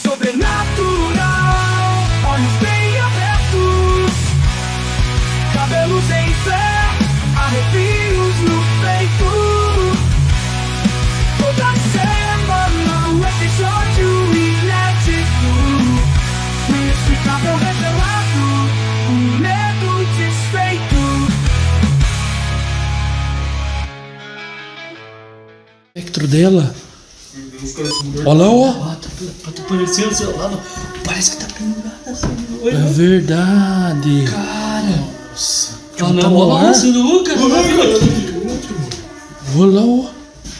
sobrenatural. Olhos bem abertos, cabelos em pé, arrepios no peito. Toda semana um episódio inédito, inexplicável revelado, um medo desfeito. Espectro dela. Olha lá, ó. Tá parecendo, sei lá, parece que tá pendurada assim. É verdade. Cara. Nossa. Ah, não, olha lá, você nunca. Olha lá, ó.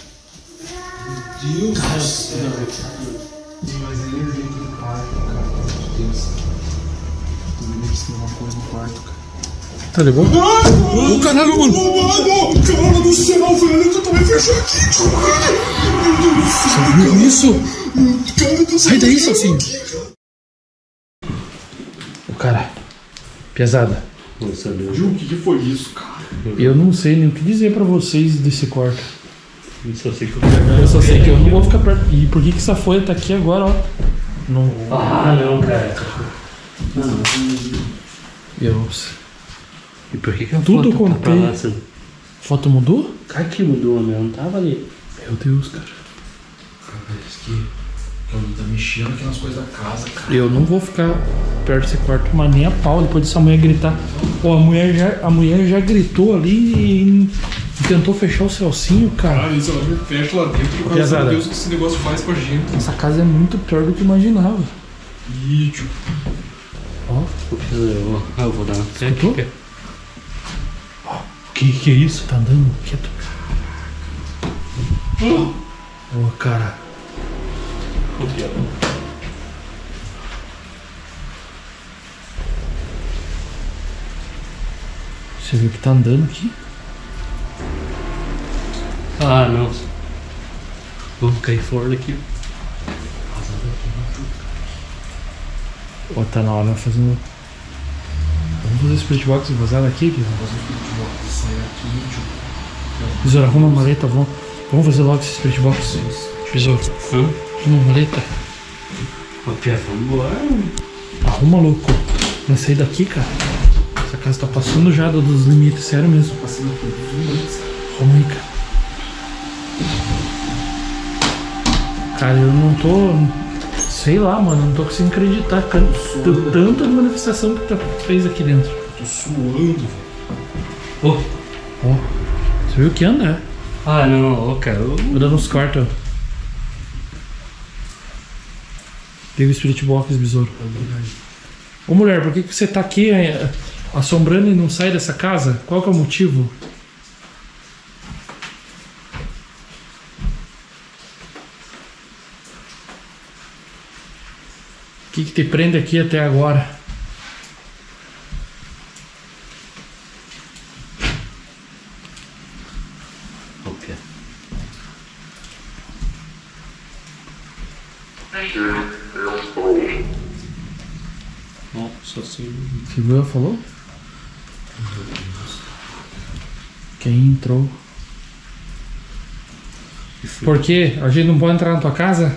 Deus do Cara, céu. Mas ele é dentro do quarto, cara. Meu Deus. Tô vendo que tem uma coisa no quarto, cara. Tá ligado? Ô, caralho, mano. Mano, cara do céu, velho. Eu também fecho aqui, tio, velho. Meu Deus do céu. Você viu isso? Cara do céu. Sai daí, Salsinho. Ô, cara. Pesada. Nossa, Deus. Ju, o que foi isso, cara? Eu não sei nem o que dizer pra vocês desse quarto. Eu só sei que eu quero. Eu só sei que eu não vou ficar perto. E por que essa folha tá aqui agora, ó? Não. Ah, não, cara. Não. Eu... E por que a Tudo foto tá pra contei. lá, assim? Foto mudou? Cara, que mudou, meu. Não tava ali. Meu Deus, cara. Cara, parece que alguém tá mexendo aqui nas coisas da casa, cara. Eu não vou ficar perto desse quarto, mas nem a pau. Depois dessa mulher gritar. Pô, a mulher já gritou ali e tentou fechar o Celcinho, cara. Cara, isso ela me fecha lá dentro. Cara, Pesada. meu Deus, o que esse negócio faz com a gente. Essa casa é muito pior do que eu imaginava. Ih, tio. Ó, Eu vou dar uma escutou? técnica. Que é isso? Tá andando quieto. Ô, cara. Você viu que tá andando aqui? Ah, não. Vamos cair fora daqui. Ó, tá na hora de fazer um... Vamos fazer split box e vazar daqui, Guizão? Sai aqui, tio. Besouro, arruma a maleta, vamos fazer logo esse split box. Besouro, Hã? arruma a maleta. Ô, Pia, vamos embora. Arruma, louco. Vai sair daqui, cara. Essa casa tá passando já dos limites, sério mesmo. Passando por todos os limites, cara. Arruma aí, cara. Cara, eu não tô... Sei lá, mano, não tô conseguindo acreditar. Tanta manifestação que tu fez aqui dentro. Tô suando, velho. Ô. Ó, você viu que anda, né? Ah, não, ô, cara. Anda nos quartos, ó. Pega o spirit box, besouro. Ô, mulher, por que você tá aqui assombrando e não sai dessa casa? Qual que é o motivo? O que te prende aqui até agora? Ô, Pia. Nossa, assim. Você viu? Ela falou? Quem entrou? Por quê? A gente não pode entrar na tua casa?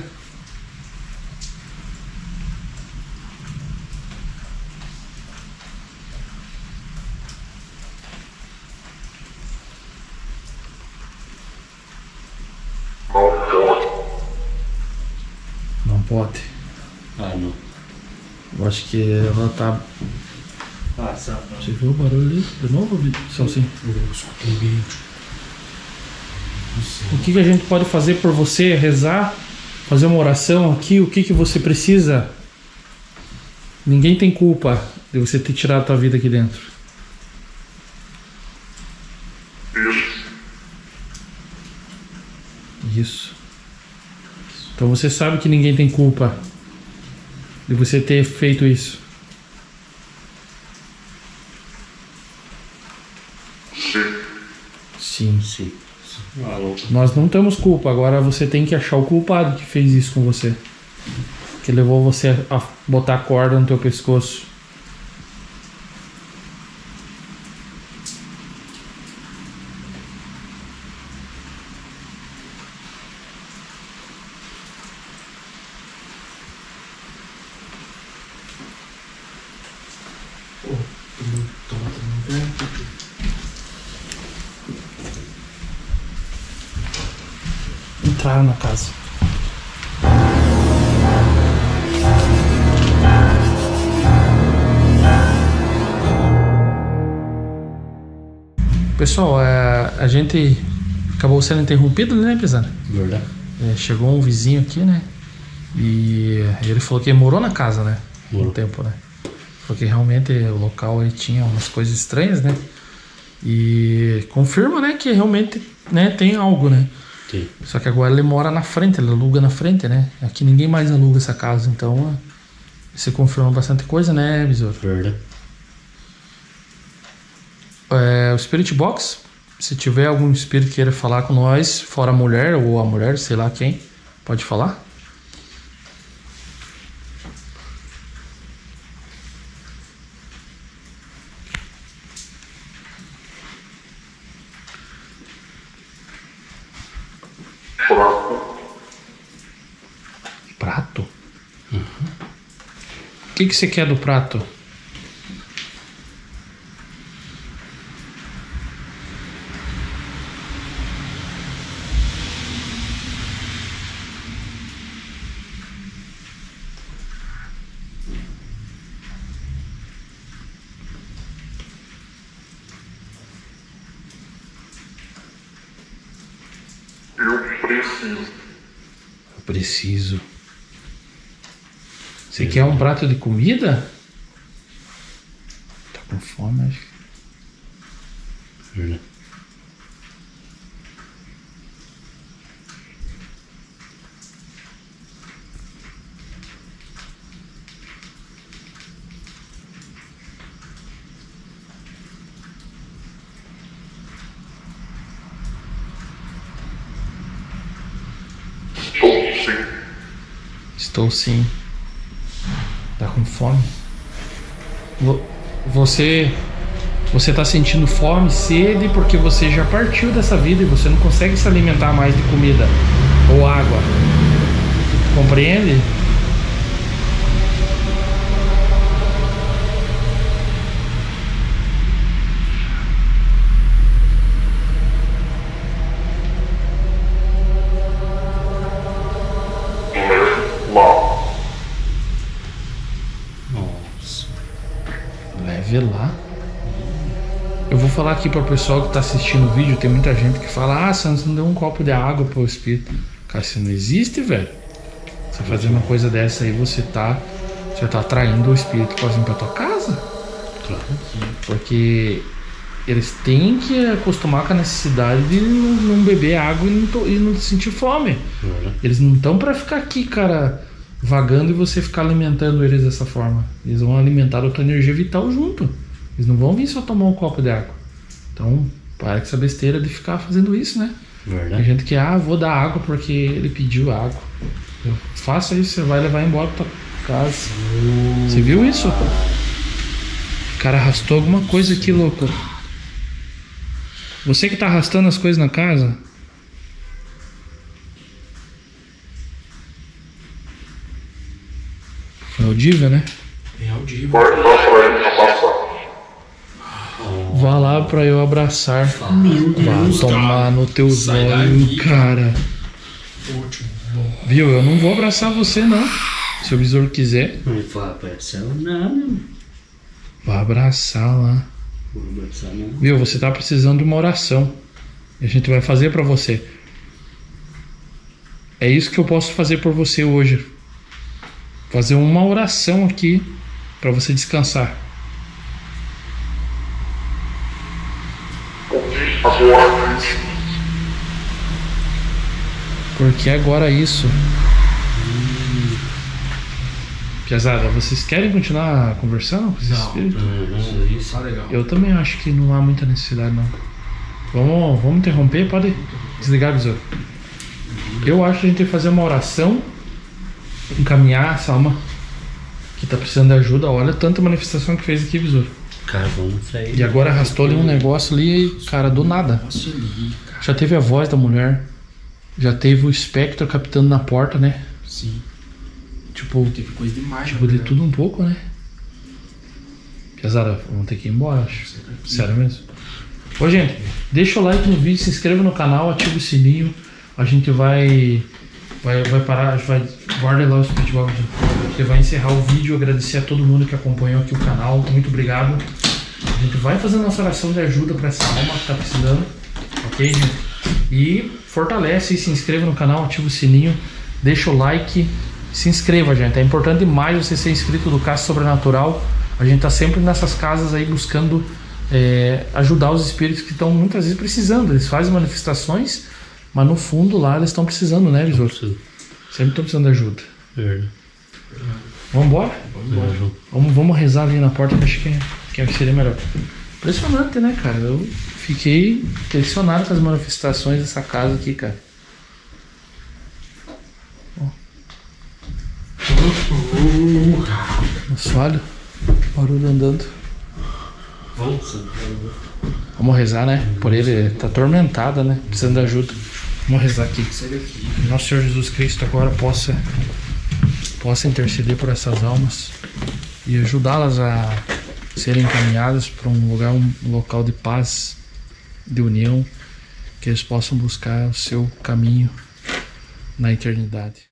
Não pode. Ah, não. Eu acho que ela tá... Ah, sabe. Você viu o barulho ali? De novo, Celcinho? Eu escutei bem, tio. Não sei. O que a gente pode fazer por você? Rezar? Fazer uma oração aqui? O que você precisa? Ninguém tem culpa de você ter tirado a tua vida aqui dentro. Isso. Então você sabe que ninguém tem culpa de você ter feito isso. Sim. Sim. Ah, louco. Nós não temos culpa, agora você tem que achar o culpado que fez isso com você. Que levou você a botar a corda no teu pescoço. entraram na casa. Pessoal, a gente acabou sendo interrompido, né, pesada? Verdade. Chegou um vizinho aqui, né? E ele falou que morou na casa, né? Morou. Um tempo, né? Falou que realmente o local aí tinha umas coisas estranhas, né? E confirma, né, que realmente, né, tem algo, né? Sim. Só que agora ele mora na frente, ele aluga na frente, né? Aqui ninguém mais aluga essa casa, então você confirma bastante coisa, né, Besouro? Verdade. O Spirit Box, se tiver algum espírito que queira falar com nós, fora a mulher ou a mulher, sei lá quem, pode falar? Prato? O que você quer do prato? Eu preciso. Você quer um prato de comida? Tá com fome, acho. Verdade. Estou sim. Tá com fome? Você tá sentindo fome, sede, porque você já partiu dessa vida e você não consegue se alimentar mais de comida ou água. Compreende? Nossa. Leve lá. Eu vou falar aqui para o pessoal que tá assistindo o vídeo. Tem muita gente que fala: ah, Santos não deu um copo de água pro espírito. Cara, isso não existe, velho. Você fazer uma coisa dessa aí, você tá atraindo o espírito quase pra tua casa. Claro. Porque eles têm que acostumar com a necessidade de não beber água e não sentir fome. Verdade. Eles não estão para ficar aqui, cara, vagando e você ficar alimentando eles dessa forma. Eles vão alimentar a tua energia vital junto. Eles não vão vir só tomar um copo de água. Então, para com essa besteira de ficar fazendo isso, né? Tem Verdade. gente que, vou dar água porque ele pediu água. Faça isso, você vai levar embora pra tua casa. Você viu isso? O cara arrastou alguma coisa aqui, louco. Você que tá arrastando as coisas na casa? É audível, né? É audível. Vá lá pra eu abraçar. Meu Vá Deus, tomar cara. no teus Sai olhos, daí, cara. Ótimo. Viu? Eu não vou abraçar você, não. Se o besouro quiser, Não fala pra ela, não. vá abraçar lá. Vou abraçar, não. Viu? Você tá precisando de uma oração. E a gente vai fazer pra você. É isso que eu posso fazer por você hoje. Fazer uma oração aqui pra você descansar. Porque agora isso. Piazada, vocês querem continuar conversando com esse espírito? Isso tá legal. Eu também acho que não há muita necessidade, não. Vamos interromper? Pode desligar, besouro. Eu acho que a gente tem que fazer uma oração, encaminhar essa alma que tá precisando de ajuda. Olha tanta manifestação que fez aqui, besouro. Cara, vamos sair. E agora arrastou ali um negócio ali, cara, do nada. Nossa, ali, cara. Já teve a voz da mulher, já teve o espectro captando na porta, né? Sim. Tipo, Teve coisa demais. tipo de né? tudo um pouco, né? Piazada, vamos ter que ir embora, acho. Sério mesmo. Ô, gente, deixa o like no vídeo, se inscreva no canal, ativa o sininho. a gente vai parar, guarda lá o Spirit Box. A gente vai encerrar o vídeo, agradecer a todo mundo que acompanhou aqui o canal, muito obrigado. A gente vai fazer nossa oração de ajuda para essa alma que tá precisando, ok, gente? E fortalece e se inscreva no canal, ativa o sininho, deixa o like, se inscreva, gente. É importante demais você ser inscrito do Casa Sobrenatural. A gente tá sempre nessas casas aí buscando ajudar os espíritos que estão muitas vezes precisando. Eles fazem manifestações, mas no fundo lá eles estão precisando, né, Visor? Sempre estão precisando de ajuda. Verdade. Vamos embora? Vamos rezar ali na porta, que acho que seria melhor. Impressionante, né, cara? Eu fiquei impressionado com as manifestações dessa casa aqui, cara. Nossa, olha o barulho andando. Vamos rezar, né? Por ele tá atormentada, né? Precisando de ajuda. Vamos rezar aqui. Nosso Senhor Jesus Cristo agora possa interceder por essas almas e ajudá-las a serem encaminhadas para um local de paz, de união, que eles possam buscar o seu caminho na eternidade.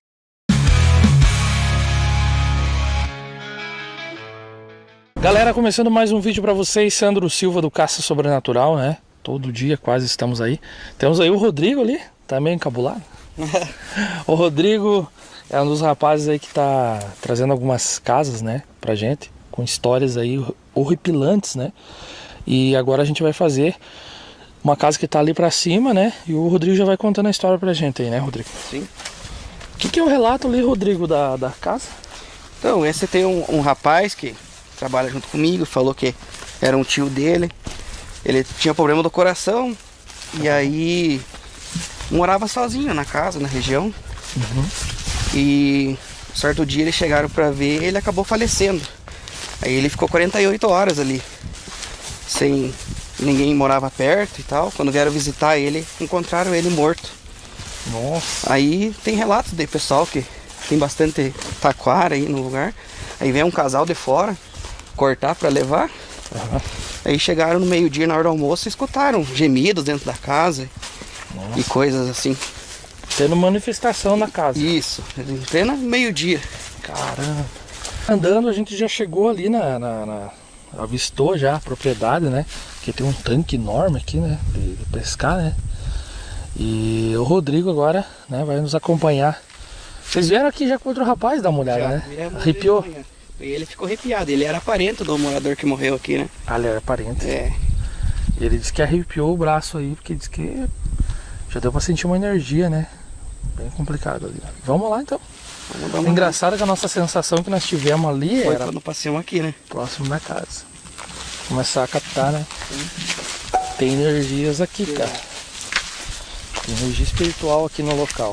Galera, começando mais um vídeo para vocês, Sandro Silva do Casa Sobrenatural, né? Todo dia quase estamos aí. Temos aí o Rodrigo ali, tá meio encabulado. O Rodrigo é um dos rapazes aí que tá trazendo algumas casas, né, pra gente, com histórias aí horripilantes, né? E agora a gente vai fazer uma casa que tá ali pra cima, né? E o Rodrigo já vai contando a história pra gente aí, né, Rodrigo? Sim. O que é o relato ali, Rodrigo, da casa? Então, esse tem um rapaz que trabalha junto comigo, falou que era um tio dele. Ele tinha problema do coração e aí morava sozinho na casa, na região. E um certo dia eles chegaram pra ver, ele acabou falecendo. Aí ele ficou 48 horas ali, sem ninguém morava perto e tal. Quando vieram visitar ele, encontraram ele morto. Nossa. Aí tem relatos de pessoal que tem bastante taquara aí no lugar. Aí vem um casal de fora cortar pra levar. Aí chegaram no meio-dia, na hora do almoço, e escutaram gemidos dentro da casa. Nossa. E coisas assim. Tendo manifestação na casa. Isso, em pleno meio-dia. Caramba. Andando, a gente já chegou ali avistou já a propriedade, né? Que tem um tanque enorme aqui, né? De pescar, né? E o Rodrigo agora, né, vai nos acompanhar. Vocês vieram aqui já com outro rapaz dar uma olhada, né? Arrepiou? E ele ficou arrepiado, ele era parente do morador que morreu aqui, né? Ah, ele era parente. É. E ele disse que arrepiou o braço aí, porque disse que já deu pra sentir uma energia, né? Bem complicado ali. Vamos lá então. Vamos dar uma Engraçado que a nossa sensação que nós tivemos ali Foi era quando passamos aqui, né? próximo da casa. Começar a captar, né? Tem energias aqui, cara. Tem energia espiritual aqui no local.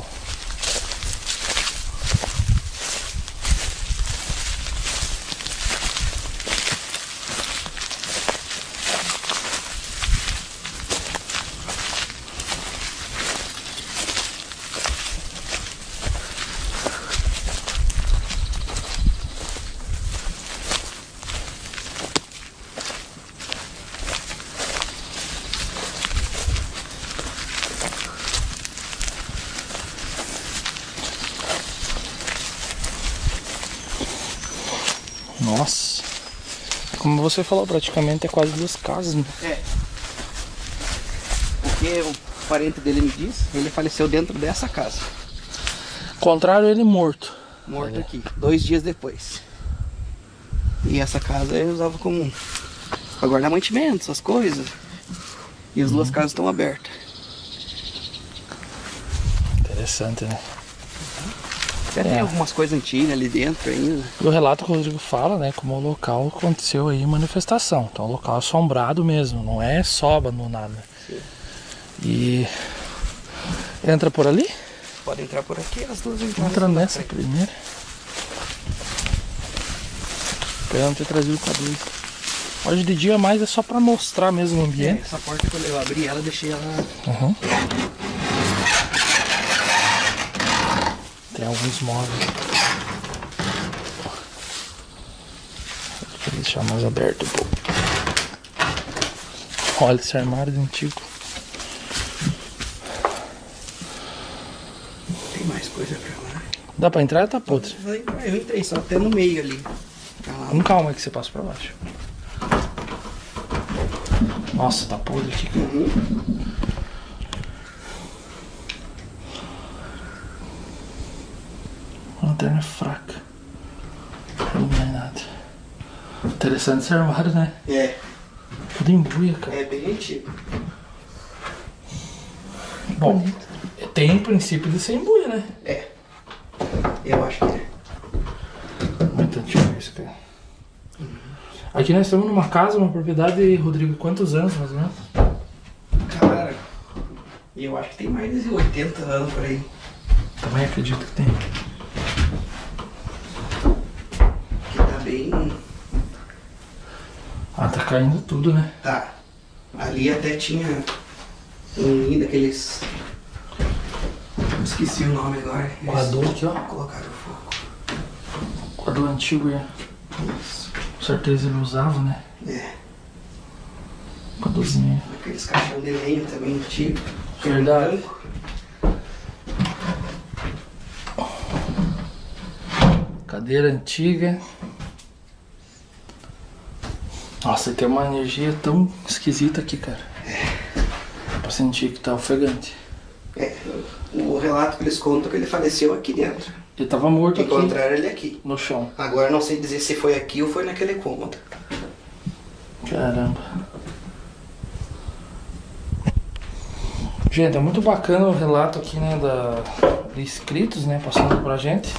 Nossa, como você falou, praticamente é quase 2 casas, né? É. Porque o parente dele me disse, ele faleceu dentro dessa casa. Contrário, ele morto. Morto aqui, 2 dias depois. E essa casa eu usava como pra guardar mantimentos, essas coisas. E as 2 casas estão abertas. Interessante, né? Tem algumas coisas antigas ali dentro ainda. E o relato que o Rodrigo fala, né, como o local aconteceu aí manifestação. Então, um local assombrado mesmo, não é só abandonado. Sim. E entra por ali? Pode entrar por aqui, as 2 entradas. Entra nessa primeira. Espero não ter trazido o quadro. Hoje de dia mais é só pra mostrar mesmo o ambiente. Essa porta, quando eu abri ela, deixei ela... Tem alguns móveis. Vou deixar mais aberto um pouco. Olha esse armário antigo. Dá pra entrar? Tá podre. Eu entrei só até no meio ali. Com calma aí que você passa pra baixo. Nossa, tá podre aqui. A lanterna é fraca. Não vai nada. Interessante esse armário, né? É, Tudo em buia, cara. é bem antigo. Bom, tem princípio de ser em buia, né? É, eu acho que é. Muito antigo isso, cara. Aqui nós estamos numa casa, uma propriedade, Rodrigo, quantos anos mais ou menos? Cara, eu acho que tem mais de 80 anos por aí. Também acredito que tem. Que tá bem... Ah, tá caindo tudo, né? Tá. Ali até tinha um ninho daqueles... Esqueci o nome agora. Coador aqui, ó. Colocaram fogo. Coador antigo, é. Isso. Com certeza ele usava, né? É. Coadorzinho. Aqueles caixão de lenha também antigo. Verdade. Branco. Cadeira antiga. Nossa, tem uma energia tão esquisita aqui, cara. Dá pra sentir que tá ofegante. É, o relato que eles contam é que ele faleceu aqui dentro. Ele tava morto aqui Encontraram ele aqui. no chão. Agora não sei dizer se foi aqui ou foi naquele cômodo. Caramba. Gente, é muito bacana o relato aqui, né, de inscritos, né, passando pra gente.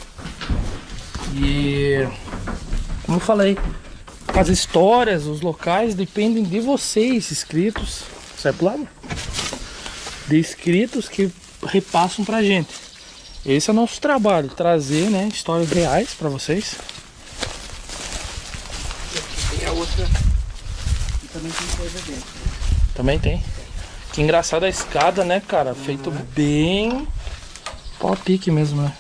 E, como eu falei, as histórias, os locais dependem de vocês, inscritos. Sai pro lado? De inscritos que repassam pra gente. Esse é o nosso trabalho, trazer, né, histórias reais pra vocês. E aqui tem a outra. E também tem coisa dentro. Também tem. Que engraçado a escada, né, cara? Feito bem pau a pique mesmo, né?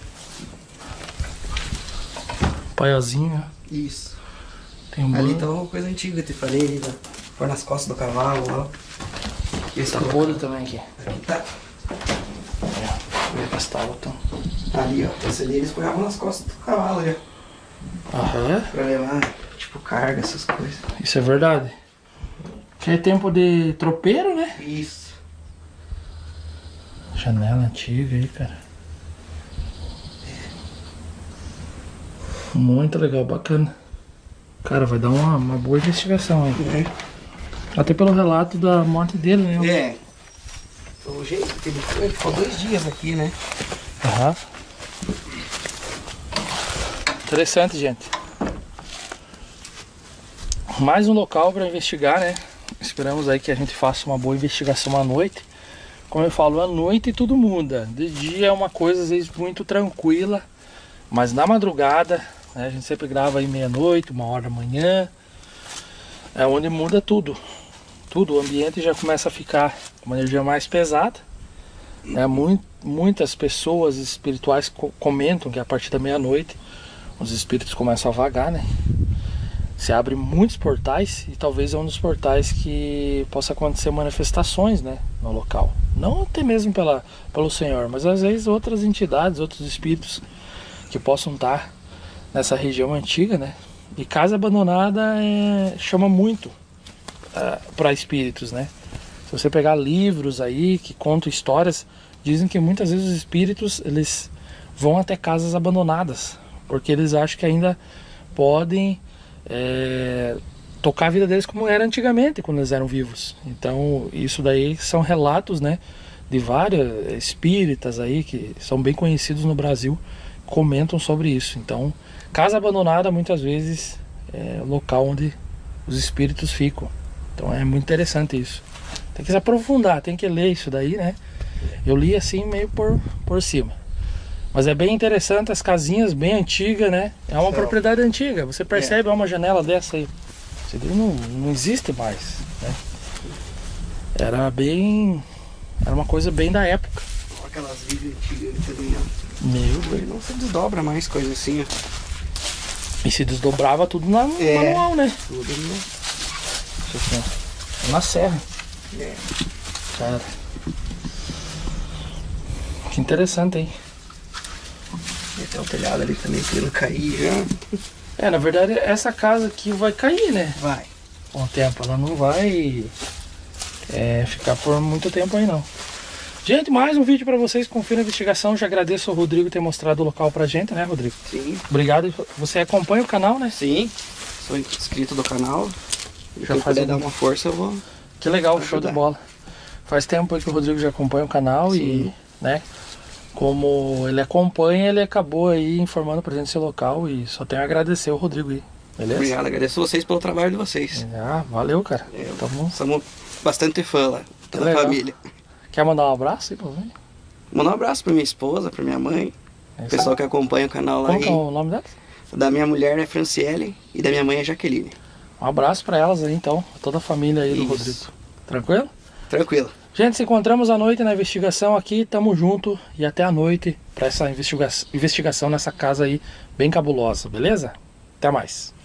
Paiazinho. Isso. Tem um Ali banco. tá uma coisa antiga, eu te falei ali, né? Foi nas costas do cavalo lá. Esse Tá colocou- podre também aqui. Aqui tá. Vou gastar então. Ali, ó. Esse ali eles põeavam nas costas do cavalo já. Aham. Pra levar, tipo, carga, essas coisas. Isso é verdade. Que é tempo de tropeiro, né? Isso. Janela antiga aí, cara. Muito legal, bacana. Cara, vai dar uma boa investigação aí. Até pelo relato da morte dele, né? É. O jeito que ele foi, ele ficou 2 dias aqui, né? Aham. Interessante, gente. Mais um local para investigar, né? Esperamos aí que a gente faça uma boa investigação à noite. Como eu falo, à noite tudo muda. De dia é uma coisa às vezes muito tranquila, mas na madrugada, né, a gente sempre grava aí meia-noite, 1h da manhã, é onde muda tudo. Tudo, o ambiente já começa a ficar com uma energia mais pesada. Né? Muitas pessoas espirituais comentam que a partir da meia-noite os espíritos começam a vagar, né? Se abrem muitos portais e talvez é um dos portais que possa acontecer manifestações, né, no local. Não até mesmo pelo Senhor, mas às vezes outras entidades, outros espíritos que possam estar nessa região antiga, né? E casa abandonada chama muito para espíritos, né? Se você pegar livros aí que contam histórias, dizem que muitas vezes os espíritos eles vão até casas abandonadas, porque eles acham que ainda podem tocar a vida deles como era antigamente, quando eles eram vivos. Então isso daí são relatos, né, de vários espíritas aí que são bem conhecidos no Brasil, comentam sobre isso. Então casa abandonada muitas vezes é o local onde os espíritos ficam. Então é muito interessante isso. Tem que se aprofundar, tem que ler isso daí, né? Eu li assim meio por cima. Mas é bem interessante, as casinhas bem antigas, né? É uma propriedade antiga. Você percebe uma janela dessa aí. Isso daí não existe mais, né? Era uma coisa bem da época. Aquelas vídeos antigas também, ó. Meu Ele Deus. não se desdobra mais, coisa assim, ó. E se desdobrava tudo no manual, né? Tudo ali, Isso aqui, ó. Na serra. É. Cara. Que interessante, hein? E até o telhado ali também querendo cair já. É, na verdade, essa casa aqui vai cair, né? Vai. Com o tempo, ela não vai ficar por muito tempo aí, não. Gente, mais um vídeo pra vocês, confira a investigação. Já agradeço ao Rodrigo ter mostrado o local pra gente, né, Rodrigo? Sim. Obrigado. Você acompanha o canal, né? Sim. Sou inscrito do canal. Já Se eu faz puder algum- dar uma força, eu vou. Que legal, Vai show de ajudar. bola. Faz tempo aí que o Rodrigo já acompanha o canal Sim. e, né, como ele acompanha, ele acabou aí informando pra gente esse local e só tenho a agradecer ao Rodrigo aí, beleza? Obrigado, agradeço vocês pelo trabalho de vocês. Ah, valeu, cara. Tamo... Somos bastante fã lá, toda a legal. família. Quer mandar um abraço aí pra você? Mandar um abraço pra minha esposa, pra minha mãe, É isso pessoal aí. que acompanha o canal lá. Como que é Aí. o nome dela? Da minha mulher é Franciele e da minha mãe é Jaqueline. Um abraço pra elas aí, então, toda a família aí do Isso. Rodrigo. Tranquilo? Tranquilo. Gente, se encontramos à noite na investigação aqui, tamo junto e até a noite pra essa investigação nessa casa aí bem cabulosa, beleza? Até mais.